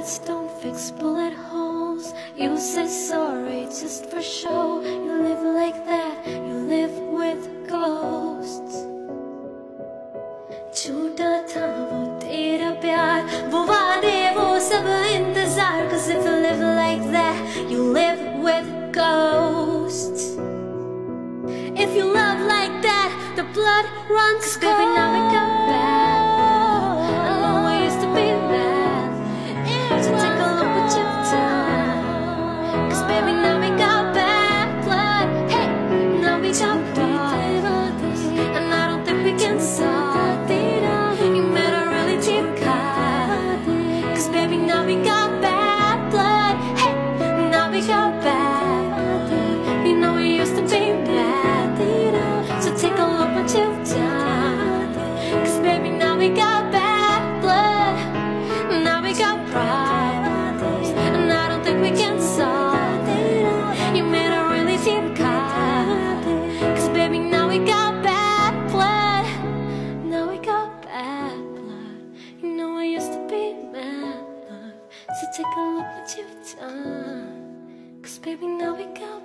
words don't fix bullet holes. You say sorry just for show. You live like that, you live with ghosts. छूटा था वो तेरा प्यार, वो वादे, वो सब इंतजार. 'Cause if you live like that, you live with ghosts. If you love like that, the blood runs cold. 'Cause baby, now it got bad. I know we used to be mad, so take a look what you've done. 'Cause baby, now we got bad blood. Hey, now we got bad, and I don't think we can solve it. You made a really deep cut. 'Cause baby, now we got bad blood. Hey, now we got bad. You know we used to be mad, so take a look what you've done. 'Cause baby, now we got bad blood. Now we got problems, and I don't think we can solve it. You made a really deep cut. 'Cause baby, now we got bad blood. Now we got bad blood. You know I used to be mad, so take a look what you've done. 'Cause baby, now we got